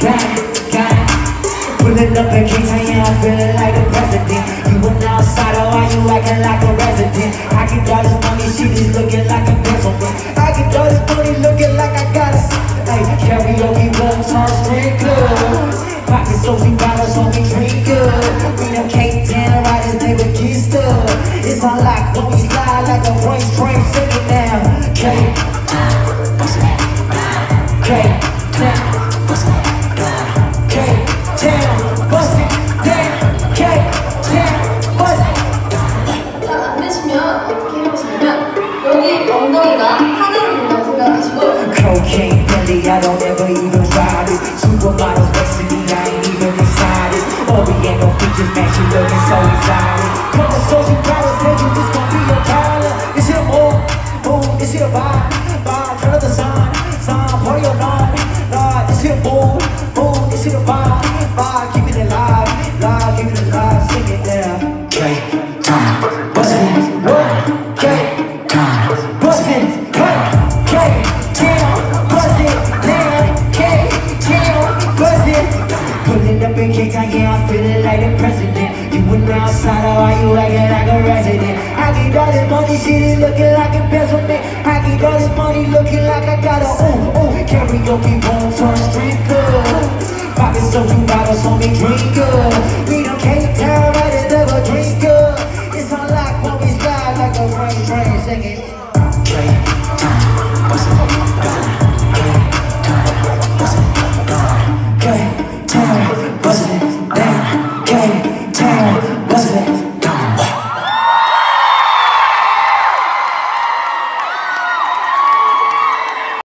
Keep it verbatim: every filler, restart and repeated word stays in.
Pulling up in King, yeah, I'm feeling like the president. You an outsider, why you acting like a resident? I can draw this money, shit is looking like a gentleman. I can draw this money looking like I got a hey, karaoke room, turn straight good. Pocket so we bottles, so we drink good. We them Cape Town riders, they would get stuck. It's unlocked when we slide like a race train, sing it now. Cape Town, bust it down. Cape Town, bust it down. Cape Town, bust it down. Cape Town, bust it down. 안 되시면 어떻게 해보시냐면 여기 엉덩이가 하늘을 본다고 생각하시고 Cocaine belly, I don't ever even ride it. Supermodels next to me, I ain't even inside it. Oriental features, man, she looking so exotic. Come on, so you gotta tell you this gon' be your problem. Is it a move? Move, is it a vibe? Vibe, turn up the sign, sign, party or not? Nah, is it a move? Move, is it a vibe? Vibe, keep it alive, live, keep it alive, sing it now. Cape Town, bust it, what? Cape Town, bust it, what? Cape Town, bust it, down. Cape Town, bust it. Pulling up in Cape Town, yeah, I'm feeling like the president. You an outsider, why you acting like a resident? I get all this money, shit is looking like embezzlement. I get all this money looking like I got a ooh, ooh. Karaoke room, turn street good. Pockets so two bottles on me, drink good.